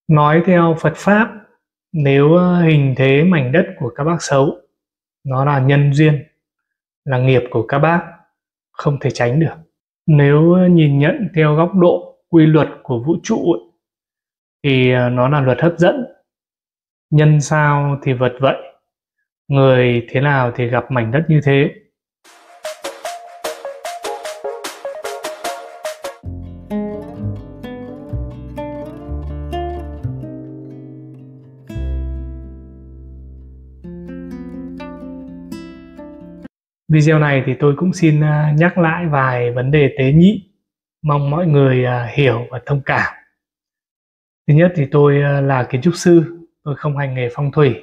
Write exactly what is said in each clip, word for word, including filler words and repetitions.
Nói theo Phật Pháp, nếu ờ, hình thế mảnh đất của các bác xấu, nó là nhân duyên, là nghiệp của các bác, không thể tránh được. Nếu ờ, nhìn nhận theo góc độ quy luật của vũ trụ ấy, thì ờ, nó là luật hấp dẫn. Nhân sao thì vật vậy, người thế nào thì gặp mảnh đất như thế. Video này thì tôi cũng xin à, nhắc lại vài vấn đề tế nhị, mong mọi người à, hiểu và thông cảm. Thứ nhất thì tôi à, là kiến trúc sư, tôi không hành nghề phong thủy.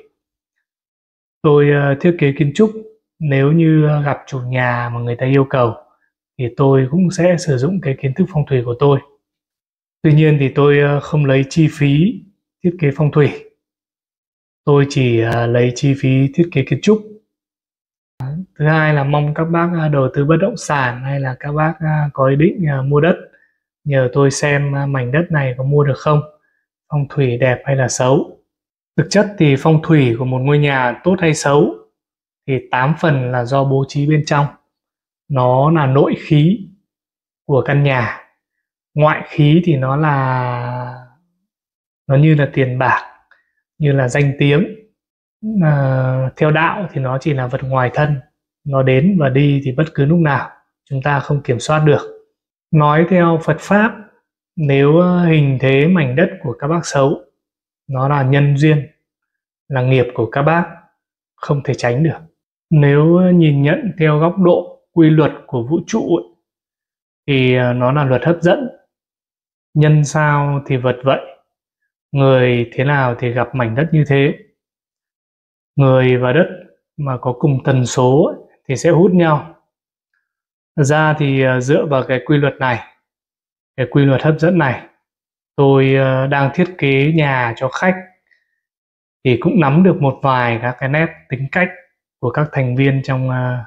Tôi à, thiết kế kiến trúc, nếu như à, gặp chủ nhà mà người ta yêu cầu thì tôi cũng sẽ sử dụng cái kiến thức phong thủy của tôi. Tuy nhiên thì tôi à, không lấy chi phí thiết kế phong thủy, tôi chỉ à, lấy chi phí thiết kế kiến trúc. Thứ hai là mong các bác à, đầu tư bất động sản hay là các bác à, có ý định à, mua đất, nhờ tôi xem à, mảnh đất này có mua được không, phong thủy đẹp hay là xấu. Thực chất thì phong thủy của một ngôi nhà tốt hay xấu thì tám phần là do bố trí bên trong. Nó là nội khí của căn nhà, ngoại khí thì nó là nó như là tiền bạc, như là danh tiếng. À, theo đạo thì nó chỉ là vật ngoài thân, nó đến và đi thì bất cứ lúc nào chúng ta không kiểm soát được. Nói theo Phật Pháp, nếu hình thế mảnh đất của các bác xấu, nó là nhân duyên, là nghiệp của các bác, không thể tránh được. Nếu nhìn nhận theo góc độ quy luật của vũ trụ ấy, thì nó là luật hấp dẫn. Nhân sao thì vật vậy, người thế nào thì gặp mảnh đất như thế. Người và đất mà có cùng tần số ấy, thì sẽ hút nhau. Thật ra thì dựa vào cái quy luật này, cái quy luật hấp dẫn này, tôi đang thiết kế nhà cho khách thì cũng nắm được một vài các cái nét tính cách của các thành viên trong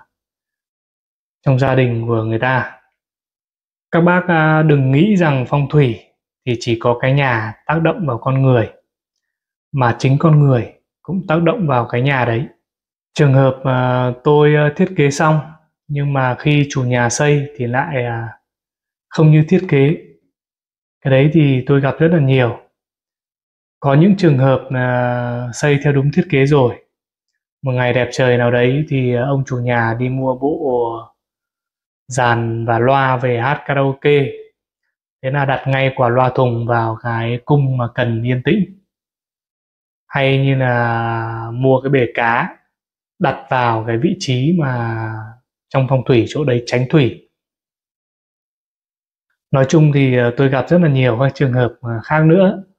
trong gia đình của người ta. Các bác đừng nghĩ rằng phong thủy thì chỉ có cái nhà tác động vào con người, mà chính con người cũng tác động vào cái nhà đấy. Trường hợp tôi thiết kế xong nhưng mà khi chủ nhà xây thì lại không như thiết kế, cái đấy thì tôi gặp rất là nhiều. Có những trường hợp là xây theo đúng thiết kế rồi, một ngày đẹp trời nào đấy thì ông chủ nhà đi mua bộ dàn và loa về hát karaoke, thế là đặt ngay quả loa thùng vào cái cung mà cần yên tĩnh. Hay như là mua cái bể cá đặt vào cái vị trí mà trong phong thủy chỗ đấy tránh thủy. Nói chung thì tôi gặp rất là nhiều các trường hợp khác nữa.